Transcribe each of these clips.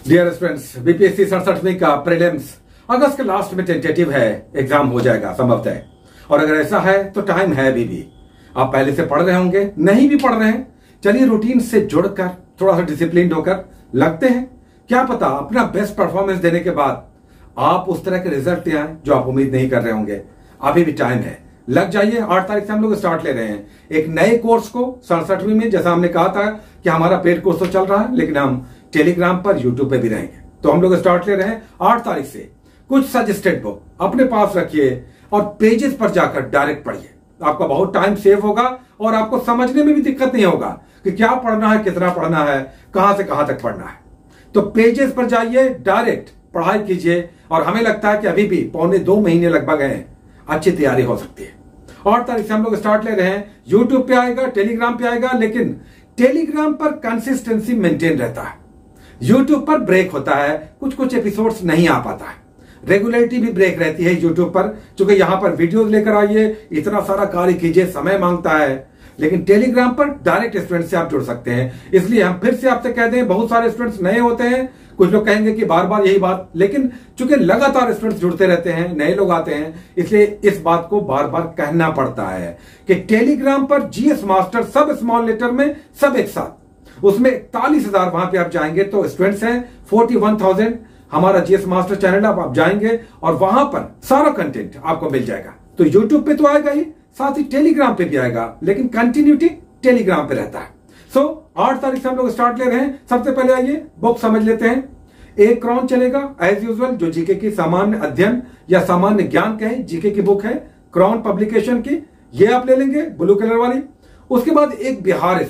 Dear students, BPSC 67वीं का prelims अगस्त के last में टेंटेटिव है, एग्जाम हो जाएगा संभवतः। और अगर ऐसा है तो टाइम है अभी भी। आप पहले से पढ़ रहे होंगे, नहीं भी पढ़ रहे हैं, चलिए रूटीन से जुड़कर थोड़ा सा डिसिप्लिन होकर लगते हैं। क्या पता अपना बेस्ट परफॉर्मेंस देने के बाद आप उस तरह के रिजल्ट ले आए जो आप उम्मीद नहीं कर रहे होंगे। अभी भी टाइम है, लग जाइए। 8 तारीख से हम लोग स्टार्ट ले रहे हैं एक नए कोर्स को 67वीं में। जैसा हमने कहा था कि हमारा पेड कोर्स तो चल रहा है, लेकिन हम टेलीग्राम पर यूट्यूब पे भी रहेंगे। तो हम लोग स्टार्ट ले रहे हैं 8 तारीख से। कुछ सजेस्टेड बुक अपने पास रखिए और पेजेस पर जाकर डायरेक्ट पढ़िए। आपका बहुत टाइम सेव होगा और आपको समझने में भी दिक्कत नहीं होगा कि क्या पढ़ना है, कितना पढ़ना है, कहां से कहां तक पढ़ना है। तो पेजेस पर जाइए, डायरेक्ट पढ़ाई कीजिए। और हमें लगता है कि अभी भी 1.25 महीने लगभग हैं, अच्छी तैयारी हो सकती है। 8 तारीख से हम लोग स्टार्ट ले रहे हैं। यूट्यूब पे आएगा, टेलीग्राम पे आएगा, लेकिन टेलीग्राम पर कंसिस्टेंसी मेंटेन रहता है। यूट्यूब पर ब्रेक होता है, कुछ कुछ एपिसोड्स नहीं आ पाता है। रेगुलरिटी भी ब्रेक रहती है यूट्यूब पर, क्योंकि यहां पर वीडियोस लेकर आइए, इतना सारा कार्य कीजिए, समय मांगता है। लेकिन टेलीग्राम पर डायरेक्ट स्टूडेंट से आप जुड़ सकते हैं। इसलिए हम फिर से आपसे कहते हैं, बहुत सारे स्टूडेंट्स नए होते हैं, कुछ लोग कहेंगे कि बार बार यही बात, लेकिन चूंकि लगातार स्टूडेंट्स जुड़ते रहते हैं, नए लोग आते हैं, इसलिए इस बात को बार बार कहना पड़ता है कि टेलीग्राम पर जीएस मास्टर सब स्मॉल लेटर में, सब एक साथ, उसमें 41,000 वहां पे आप जाएंगे तो स्टूडेंट्स हैं 41,000 हमारा जीएस मास्टर चैनल। आप जाएंगे और वहां पर सारा कंटेंट आपको मिल जाएगा। तो यूट्यूब पे तो आएगा ही, साथ ही टेलीग्राम पे भी आएगा, लेकिन कंटिन्यूटी टेलीग्राम पे रहता है। सो 8 तारीख से हम लोग स्टार्ट ले रहे हैं। सबसे पहले आइए बुक समझ लेते हैं। एक क्रॉन चलेगा एज यूजुअल, जो जीके की सामान्य अध्ययन या सामान्य ज्ञान कहें, जीके की बुक है क्रॉन पब्लिकेशन की, ये आप ले लेंगे ब्लू कलर वाली। उसके बाद एक बिहार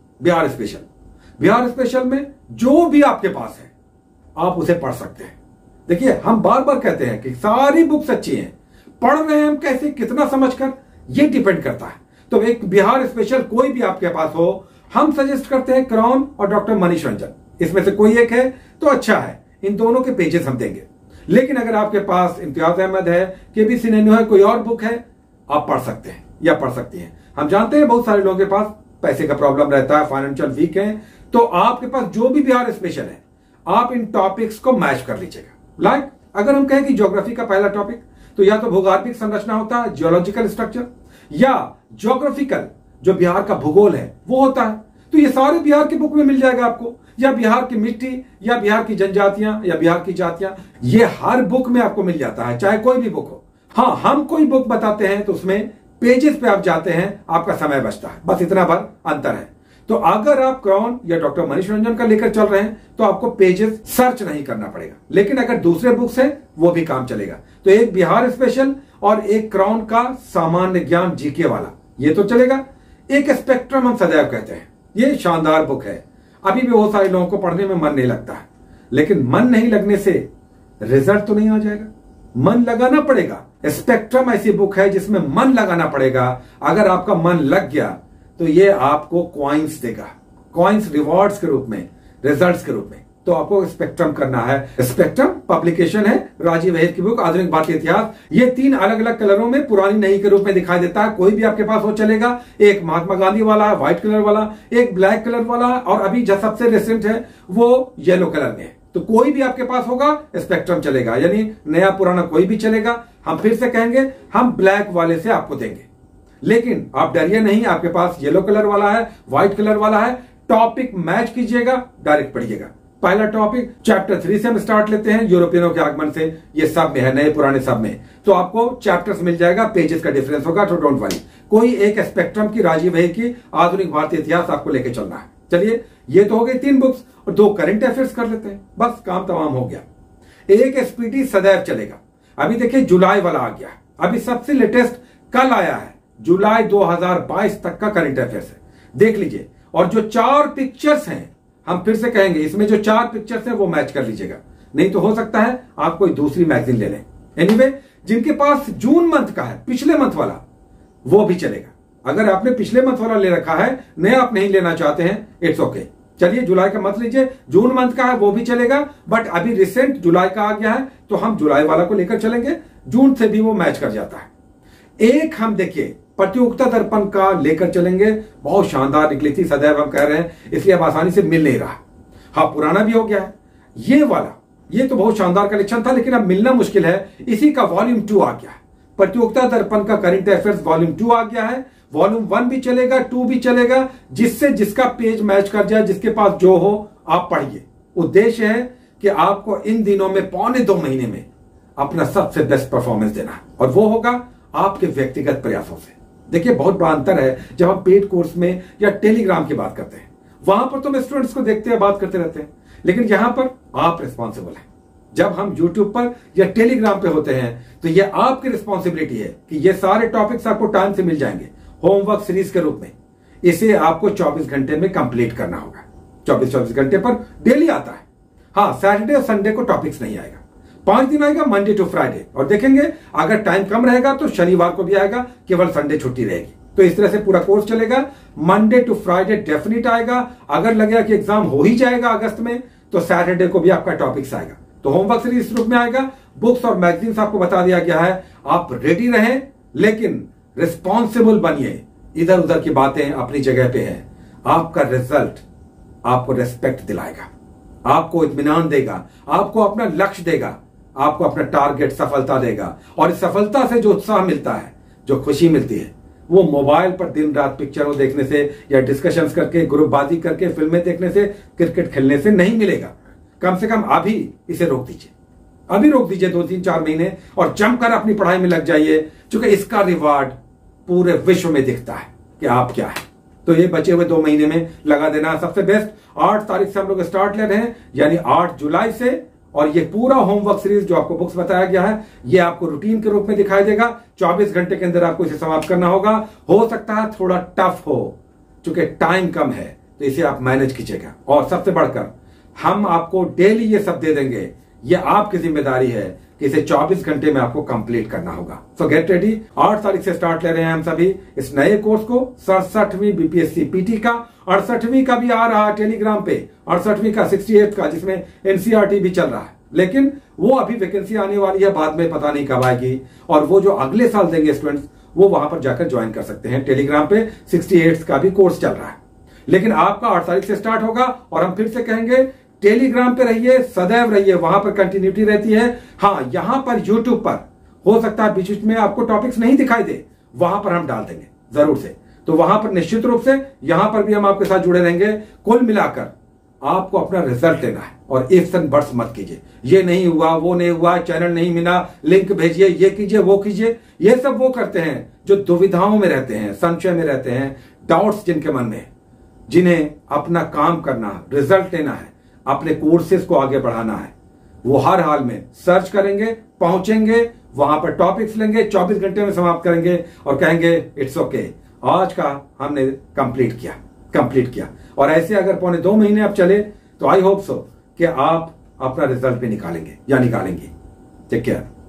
स्पेशल में जो भी आपके पास है आप उसे पढ़ सकते हैं। देखिए, हम बार बार कहते हैं कि सारी बुक्स अच्छी हैं, पढ़ रहे हैं हम कैसे, कितना समझकर, ये डिपेंड करता है। तो एक बिहार स्पेशल कोई भी आपके पास हो, हम सजेस्ट करते हैं क्रॉन और डॉक्टर मनीष रंजन, इसमें से कोई एक है तो अच्छा है। इन दोनों के पेजेस हम देंगे। लेकिन अगर आपके पास इम्तियाज अहमद है, केबी सिनेनो है, कोई और बुक है, आप पढ़ सकते हैं या पढ़ सकती हैं। हम जानते हैं बहुत सारे लोगों के पास पैसे का प्रॉब्लम रहता है, फाइनेंशियल वीक है, तो आपके पास जो भी बिहार स्पेशल है आप इन टॉपिक्स को मैच कर लीजिएगा। लाइक अगर हम कहें कि ज्योग्राफी का पहला टॉपिक, तो या तो भूगर्भिक संरचना होता है, जियोलॉजिकल स्ट्रक्चर, या ज्योग्राफिकल जो बिहार का भूगोल है वो होता है। तो ये सारे बिहार की बुक में मिल जाएगा आपको, या बिहार की मिट्टी, या बिहार की जनजातियां, या बिहार की जातियां, ये हर बुक में आपको मिल जाता है, चाहे कोई भी बुक हो। हाँ, हम कोई बुक बताते हैं तो उसमें पेजेस पे आप जाते हैं, आपका समय बचता है, बस इतना भर अंतर है। तो अगर आप क्रॉन या डॉक्टर मनीष रंजन का लेकर चल रहे हैं तो आपको पेजेस सर्च नहीं करना पड़ेगा। लेकिन अगर दूसरे बुक्स हैं वो भी काम चलेगा। तो एक बिहार स्पेशल और एक क्रॉन का सामान्य ज्ञान जीके वाला, ये तो चलेगा। एक स्पेक्ट्रम हम सदैव कहते हैं, ये शानदार बुक है। अभी भी बहुत सारे लोगों को पढ़ने में मन नहीं लगता है, लेकिन मन नहीं लगने से रिजल्ट तो नहीं आ जाएगा, मन लगाना पड़ेगा। स्पेक्ट्रम ऐसी बुक है जिसमें मन लगाना पड़ेगा। अगर आपका मन लग गया तो ये आपको कॉइन्स देगा, कॉइन्स रिवॉर्ड्स के रूप में, रिजल्ट्स के रूप में। तो आपको स्पेक्ट्रम करना है। स्पेक्ट्रम पब्लिकेशन है राजीव वहीद की बुक, आधुनिक भारतीय इतिहास। ये 3 अलग अलग कलरों में, पुरानी नई के रूप में दिखाई देता है। कोई भी आपके पास हो चलेगा। एक महात्मा गांधी वाला है व्हाइट कलर वाला, एक ब्लैक कलर वाला, और अभी जो सबसे रिसेंट है वो येलो कलर में है। तो कोई भी आपके पास होगा स्पेक्ट्रम चलेगा, यानी नया पुराना कोई भी चलेगा। हम फिर से कहेंगे, हम ब्लैक वाले से आपको देंगे, लेकिन आप डरिए नहीं, आपके पास येलो कलर वाला है, व्हाइट कलर वाला है। टॉपिक मैच कीजिएगा, डायरेक्ट पढ़िएगा। पहला टॉपिक चैप्टर 3 से हम स्टार्ट लेते हैं, यूरोपियनों के आगमन से। ये सब में है, नए पुराने सब में। तो आपको चैप्टर्स मिल जाएगा, पेजेस का डिफरेंस होगा, तो डोंट वरी। कोई एक स्पेक्ट्रम की, राजीव वहीद की आधुनिक भारतीय इतिहास आपको लेके चलना है। चलिए, ये तो हो गई 3 बुक्स, और 2 करंट अफेयर्स कर लेते हैं, बस काम तमाम हो गया। एक एसपीटी सदैव चलेगा। अभी देखिए जुलाई वाला आ गया, अभी सबसे लेटेस्ट कल आया है, जुलाई 2022 तक का करंट अफेयर्स है, देख लीजिए। और जो 4 पिक्चर्स हैं, हम फिर से कहेंगे, इसमें जो 4 पिक्चर्स हैं वो मैच कर लीजिएगा, नहीं तो हो सकता है आप कोई दूसरी मैगजीन ले लें। एनीवे, जिनके पास जून मंथ का है, पिछले मंथ वाला, वो भी चलेगा। अगर आपने पिछले मंथ वाला ले रखा है, नया आप नहीं लेना चाहते हैं, इट्स ओके। चलिए, जुलाई का मत लीजिए, जून मंथ का है वो भी चलेगा, बट अभी रिसेंट जुलाई का आ गया है तो हम जुलाई वाला को लेकर चलेंगे, जून से भी वो मैच कर जाता है। एक हम देखिए प्रतियोगिता दर्पण का लेकर चलेंगे, बहुत शानदार निकली थी, सदैव हम कह रहे हैं, इसलिए अब आसानी से मिल नहीं रहा। हाँ, पुराना भी हो गया है, ये वाला, ये तो बहुत शानदार कलेक्शन था, लेकिन अब मिलना मुश्किल है। इसी का वॉल्यूम 2 आ गया है। प्रतियोगिता दर्पण का करंट अफेयर्स वॉल्यूम 2 आ गया है। वॉल्यूम 1 भी चलेगा, 2 भी चलेगा, जिससे जिसका पेज मैच कर जाए, जिसके पास जो हो आप पढ़िए। उद्देश्य है कि आपको इन दिनों में 1.25 महीने में अपना सबसे बेस्ट परफॉर्मेंस देना है, और वो होगा आपके व्यक्तिगत प्रयासों से। देखिए बहुत बड़ा अंतर है जब हम पेड कोर्स में या टेलीग्राम की बात करते हैं। वहां पर तो हम स्टूडेंट्स को देखते हैं, बात करते रहते हैं, लेकिन यहां पर आप रिस्पॉन्सिबल हैं। जब हम यूट्यूब पर या टेलीग्राम पे होते हैं तो ये आपकी रिस्पॉन्सिबिलिटी है कि ये सारे टॉपिक्स आपको टाइम से मिल जाएंगे होमवर्क सीरीज के रूप में। इसे आपको 24 घंटे में कंप्लीट करना होगा। 24 घंटे पर डेली आता है। हाँ, सैटरडे और संडे को टॉपिक्स नहीं आएगा। 5 दिन आएगा, मंडे टू फ्राइडे, और देखेंगे अगर टाइम कम रहेगा तो शनिवार को भी आएगा, केवल संडे छुट्टी रहेगी। तो इस तरह से पूरा कोर्स चलेगा। मंडे टू फ्राइडे डेफिनेट आएगा। अगर लगेगा कि एग्जाम हो ही जाएगा अगस्त में, तो सैटरडे को भी आपका टॉपिक्स आएगा। तो होमवर्क सीरीज इस रूप में आएगा। बुक्स और मैगजीन्स आपको बता दिया गया है। आप रेडी रहें, लेकिन रिस्पॉन्सिबल बनिए। इधर उधर की बातें अपनी जगह पे है। आपका रिजल्ट आपको रेस्पेक्ट दिलाएगा, आपको इत्मीनान देगा, आपको अपना लक्ष्य देगा, आपको अपना टारगेट सफलता देगा। और इस सफलता से जो उत्साह मिलता है, जो खुशी मिलती है, वो मोबाइल पर दिन रात पिक्चरों देखने से या डिस्कशंस करके, ग्रुपबाजी करके, फिल्में देखने से, क्रिकेट खेलने से नहीं मिलेगा। कम से कम अभी इसे रोक दीजिए। अभी रोक दीजिए 2-3-4 महीने, और जमकर अपनी पढ़ाई में लग जाइए, क्योंकि इसका रिवार्ड पूरे विश्व में दिखता है कि आप क्या है। तो ये बचे हुए 2 महीने में लगा देना सबसे बेस्ट। 8 तारीख से हम लोग स्टार्ट ले रहे हैं, यानी 8 जुलाई से। और ये पूरा होमवर्क सीरीज जो आपको बुक्स बताया गया है, ये आपको रूटीन के रूप में दिखाई देगा। 24 घंटे के अंदर आपको इसे समाप्त करना होगा। हो सकता है थोड़ा टफ हो, क्योंकि टाइम कम है, तो इसे आप मैनेज कीजिएगा। और सबसे बढ़कर हम आपको डेली ये सब दे देंगे। ये आपकी जिम्मेदारी है कि इसे 24 घंटे में आपको कंप्लीट करना होगा। सो गेट रेडी। 8 तारीख से स्टार्ट ले रहे हैं हम सभी इस नए कोर्स को। 67वीं बीपीएससी पीटी का, 68वीं का भी आ रहा है टेलीग्राम पे, 68वीं का, 68 का, जिसमें एनसीईआरटी भी चल रहा है। लेकिन वो अभी वैकेंसी आने वाली है, बाद में पता नहीं कब आएगी। और वो जो अगले साल देंगे स्टूडेंट्स, वो वहां पर जाकर ज्वाइन कर सकते हैं। टेलीग्राम पे 68 का भी कोर्स चल रहा है। लेकिन आपका 8 तारीख से स्टार्ट होगा। और हम फिर से कहेंगे, टेलीग्राम पे रहिए, सदैव रहिए, वहां पर कंटिन्यूटी रहती है। हाँ, यहां पर यूट्यूब पर हो सकता है बीच बीच में आपको टॉपिक्स नहीं दिखाई दे, वहां पर हम डाल देंगे जरूर से। तो वहां पर निश्चित रूप से यहां पर भी हम आपके साथ जुड़े रहेंगे। कुल मिलाकर आपको अपना रिजल्ट लेना है, और इफ्स एंड बट्स मत कीजिए। ये नहीं हुआ, वो नहीं हुआ, चैनल नहीं मिला, लिंक भेजिए, ये कीजिए, वो कीजिए। ये सब वो करते हैं जो दुविधाओं में रहते हैं, संशय में रहते हैं, डाउट्स जिनके मन में, जिन्हें अपना काम करना, रिजल्ट लेना है, अपने कोर्सेज को आगे बढ़ाना है। वो हर हाल में सर्च करेंगे, पहुंचेंगे, वहां पर टॉपिक्स लेंगे, 24 घंटे में समाप्त करेंगे और कहेंगे इट्स ओके, आज का हमने कंप्लीट किया। और ऐसे अगर 1.25 महीने अब चले, तो आई होप सो कि आप अपना रिजल्ट भी निकालेंगे या निकालेंगी। Take care.